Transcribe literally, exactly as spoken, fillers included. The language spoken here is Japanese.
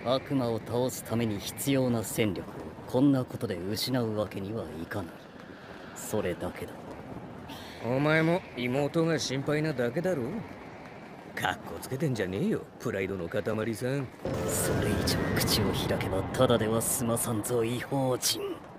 悪魔を倒すために必要な戦力をこんなことで失うわけにはいかない。それだけだ。 お前も妹が心配なだけだろ。かっこつけてんじゃねえよ、プライドの塊さん。 それ以上口を開けばただでは済まさんぞ、異邦人。